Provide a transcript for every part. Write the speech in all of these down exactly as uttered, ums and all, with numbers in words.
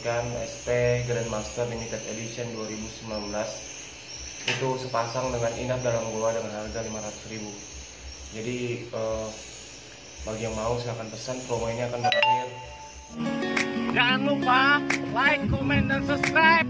promosikan S P Grandmaster Limited Edition dua ribu sembilan belas itu sepasang dengan inap dalam gua dengan harga lima ratus ribu. Jadi eh, bagi yang mau silahkan pesan, promo ini akan berakhir. Jangan lupa like, comment, dan subscribe.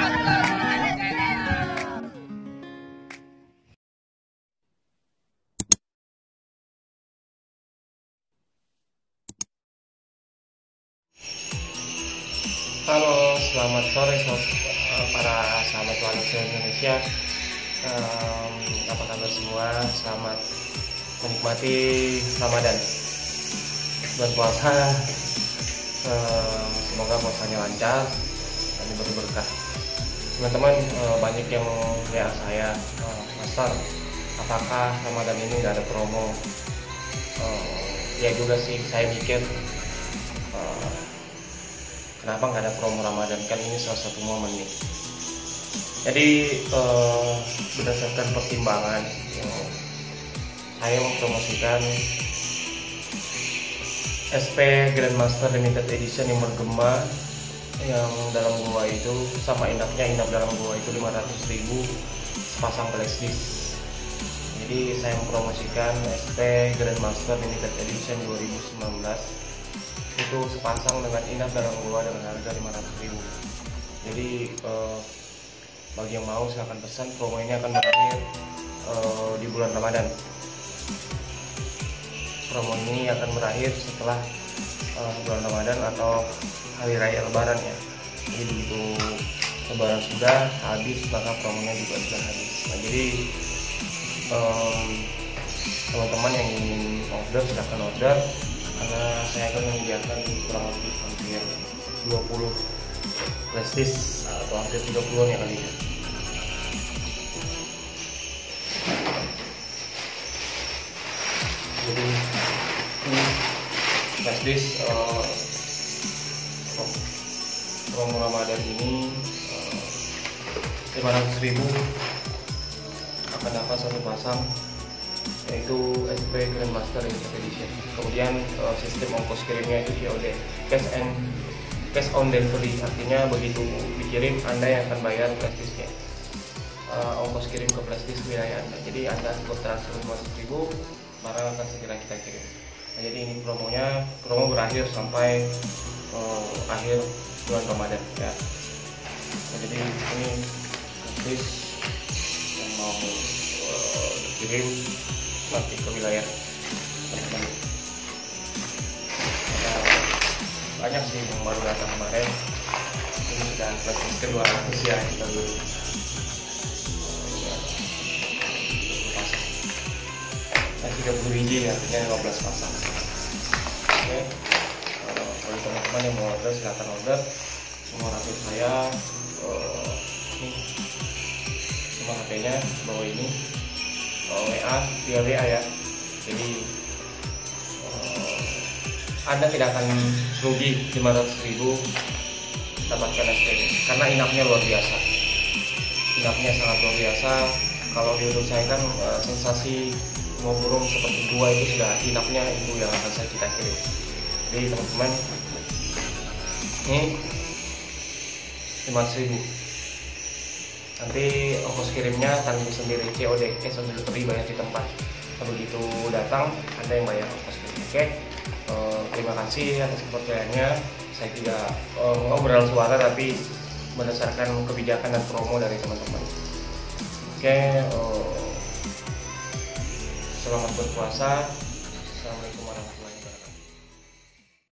Halo, selamat sore sos, para sahabat warga Indonesia. Um, apa kabar semua? Selamat menikmati Ramadan, bulan puasa. Um, semoga puasanya lancar dan berberkah. Teman-teman, um, banyak yang W A saya, um, Master, apakah Ramadan ini nggak ada promo? Um, ya juga sih, saya mikir. Um, Kenapa nggak ada promo Ramadan? Kan ini salah satu momen nih. Jadi eh, berdasarkan pertimbangan, ya, saya mempromosikan S P Grandmaster Limited Edition yang bergema, yang dalam gua itu sama inapnya, inap dalam gua itu lima ratus ribu sepasang flash disk. Jadi saya mempromosikan S P Grandmaster Limited Edition dua ribu sembilan belas itu sepasang dengan inap dalam gua dengan harga lima ratus ribu. Jadi eh, bagi yang mau silahkan pesan, promo ini akan berakhir eh, di bulan Ramadan. Promo ini akan berakhir setelah eh, bulan Ramadan atau hari raya Lebaran ya. Jadi begitu Lebaran sudah habis, maka promonya juga sudah habis. Nah, jadi teman-teman yang ingin order silahkan order, karena saya akan menyediakan kurang lebih hampir dua puluh flash disk atau hampir tiga puluh ya kali ya. Jadi ini flash disk uh, promo Ramadan ini uh, lima ratus ribu akan dapat satu pasang, yaitu S P Grandmaster Limited Edition. Kemudian uh, sistem ongkos kirimnya itu C O D, cash and cash on delivery, artinya begitu dikirim Anda yang akan bayar flash disknya. Uh, ongkos kirim ke flash disk wilayah Anda. Jadi Anda cukup transfer lima ratus ribu, barang akan segera kita kirim. Nah, jadi ini promonya, promo berakhir sampai uh, akhir bulan Ramadan ya. Nah, jadi ini flash disk yang mau uh, dikirim nanti ke wilayah teman-teman. Banyak sih yang baru datang kemarin. Ini sudah flash disk ke dua ratus ya kita dulu. Nah, tiga puluh biji artinya lima belas pasang. Oke. Uh, kalau teman-teman yang mau order silahkan order. Nomor H P saya uh, ini nomor H P-nya bawah ini. W A via W A ya. Jadi uh, Anda tidak akan rugi lima ratus ribu dapatkan S P ini, karena inapnya luar biasa. Inapnya sangat luar biasa. Kalau diurut saya kan uh, sensasi mau burung seperti gua itu sudah inapnya itu yang akan saya kita kirim. Jadi teman-teman, ini lima ratus ribu. Nanti ongkos kirimnya tanggung sendiri, C O D, cash on delivery, bayar di tempat. Begitu datang, Anda yang bayar ongkos kirim. Oke, uh, terima kasih atas kepercayaannya. Saya tidak uh, ngobrol suara, tapi berdasarkan kebijakan dan promo dari teman-teman. Oke, uh, selamat berpuasa. Assalamualaikum warahmatullahi wabarakatuh.